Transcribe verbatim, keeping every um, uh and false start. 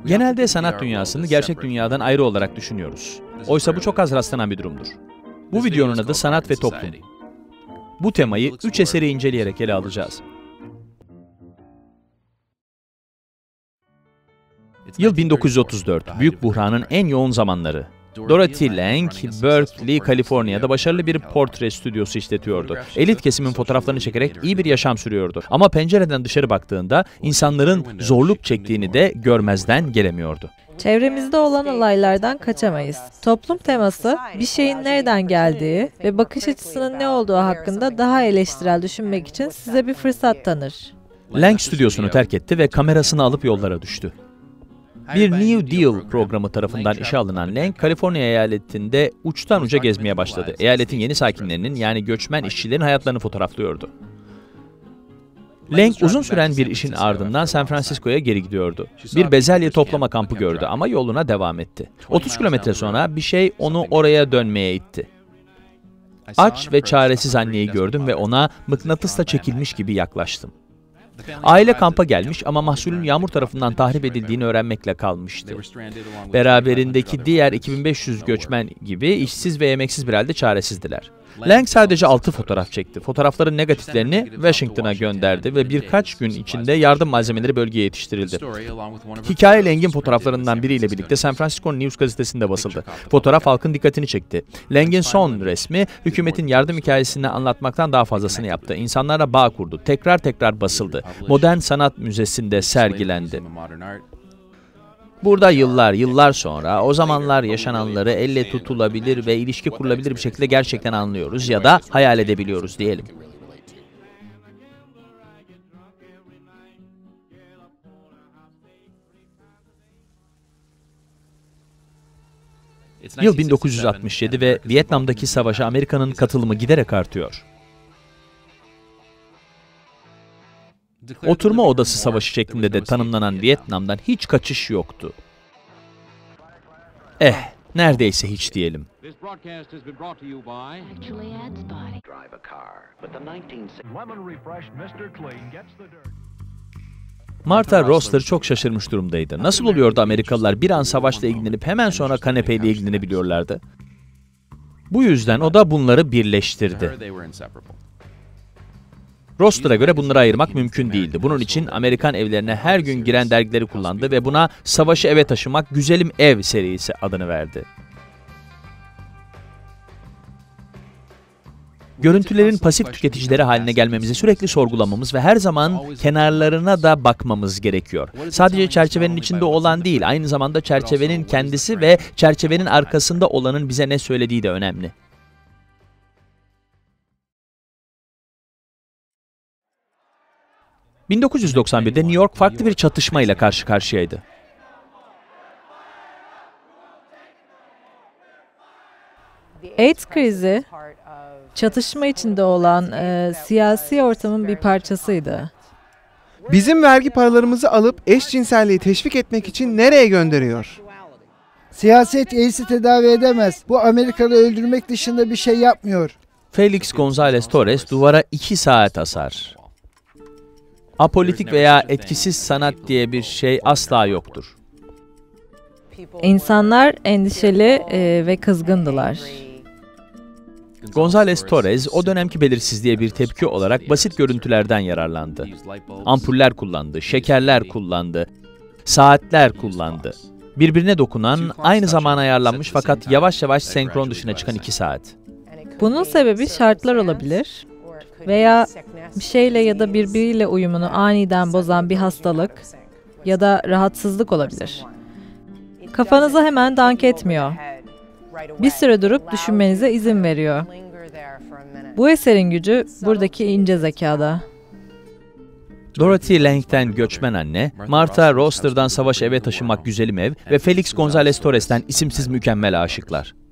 Genelde sanat dünyasını gerçek dünyadan ayrı olarak düşünüyoruz. Oysa bu çok az rastlanan bir durumdur. Bu videonun adı Sanat ve Toplum. Bu temayı üç eseri inceleyerek ele alacağız. Yıl bin dokuz yüz otuz dört, Büyük Buhran'ın en yoğun zamanları. Dorothy Lange, Berkeley, Kaliforniya'da başarılı bir portre stüdyosu işletiyordu. Elit kesimin fotoğraflarını çekerek iyi bir yaşam sürüyordu. Ama pencereden dışarı baktığında insanların zorluk çektiğini de görmezden gelemiyordu. Çevremizde olan olaylardan kaçamayız. Toplum teması, bir şeyin nereden geldiği ve bakış açısının ne olduğu hakkında daha eleştirel düşünmek için size bir fırsat tanır. Lange stüdyosunu terk etti ve kamerasını alıp yollara düştü. Bir New Deal programı tarafından işe alınan Lange, Kaliforniya eyaletinde uçtan uca gezmeye başladı. Eyaletin yeni sakinlerinin, yani göçmen işçilerin hayatlarını fotoğraflıyordu. Lange uzun süren bir işin ardından San Francisco'ya geri gidiyordu. Bir bezelye toplama kampı gördü ama yoluna devam etti. otuz kilometre sonra bir şey onu oraya dönmeye itti. Aç ve çaresiz anneyi gördüm ve ona mıknatısla çekilmiş gibi yaklaştım. Aile kampa gelmiş ama mahsulün yağmur tarafından tahrip edildiğini öğrenmekle kalmıştı. Beraberindeki diğer iki bin beş yüz göçmen gibi işsiz ve yemeksiz bir halde çaresizdiler. Lange sadece altı fotoğraf çekti. Fotoğrafların negatiflerini Washington'a gönderdi ve birkaç gün içinde yardım malzemeleri bölgeye yetiştirildi. Hikaye Lange'in fotoğraflarından biriyle birlikte San Francisco News gazetesinde basıldı. Fotoğraf halkın dikkatini çekti. Lange'in son resmi, hükümetin yardım hikayesini anlatmaktan daha fazlasını yaptı. İnsanlarla bağ kurdu. Tekrar tekrar basıldı. Modern Sanat Müzesi'nde sergilendi. Burada yıllar, yıllar sonra o zamanlar yaşananları elle tutulabilir ve ilişki kurulabilir bir şekilde gerçekten anlıyoruz ya da hayal edebiliyoruz diyelim. Yıl bin dokuz yüz altmış yedi ve Vietnam'daki savaşa Amerika'nın katılımı giderek artıyor. Oturma odası savaşı şeklinde de tanımlanan Vietnam'dan hiç kaçış yoktu. Eh, neredeyse hiç diyelim. Martha Roster çok şaşırmış durumdaydı. Nasıl oluyordu Amerikalılar bir an savaşla ilgilenip hemen sonra kanepeyle ilgilenebiliyorlardı? Bu yüzden o da bunları birleştirdi. Roster'a göre bunları ayırmak mümkün değildi. Bunun için Amerikan evlerine her gün giren dergileri kullandı ve buna "Savaşı Eve Taşımak, Güzelim Ev" serisi adını verdi. Görüntülerin pasif tüketicileri haline gelmemizi sürekli sorgulamamız ve her zaman kenarlarına da bakmamız gerekiyor. Sadece çerçevenin içinde olan değil, aynı zamanda çerçevenin kendisi ve çerçevenin arkasında olanın bize ne söylediği de önemli. bin dokuz yüz doksan birde New York farklı bir çatışmayla karşı karşıyaydı. AIDS krizi, çatışma içinde olan e, siyasi ortamın bir parçasıydı. Bizim vergi paralarımızı alıp eşcinselliği teşvik etmek için nereye gönderiyor? Siyaset AIDS'i tedavi edemez. Bu Amerikalı öldürmek dışında bir şey yapmıyor. Felix González Torres duvara iki saat asar. Apolitik veya etkisiz sanat diye bir şey asla yoktur. İnsanlar endişeli e, ve kızgındılar. González Torres o dönemki belirsizliğe bir tepki olarak basit görüntülerden yararlandı. Ampuller kullandı, şekerler kullandı, saatler kullandı. Birbirine dokunan, aynı zamana ayarlanmış fakat yavaş yavaş senkron dışına çıkan iki saat. Bunun sebebi şartlar olabilir veya bir şeyle ya da birbiriyle uyumunu aniden bozan bir hastalık ya da rahatsızlık olabilir. Kafanıza hemen dank etmiyor. Bir süre durup düşünmenize izin veriyor. Bu eserin gücü buradaki ince zekada. Dorothy Lange'den Göçmen Anne, Martha Roster'dan Savaş Eve Taşımak, Güzelim Ev ve Felix González Torres'ten İsimsiz Mükemmel Aşıklar.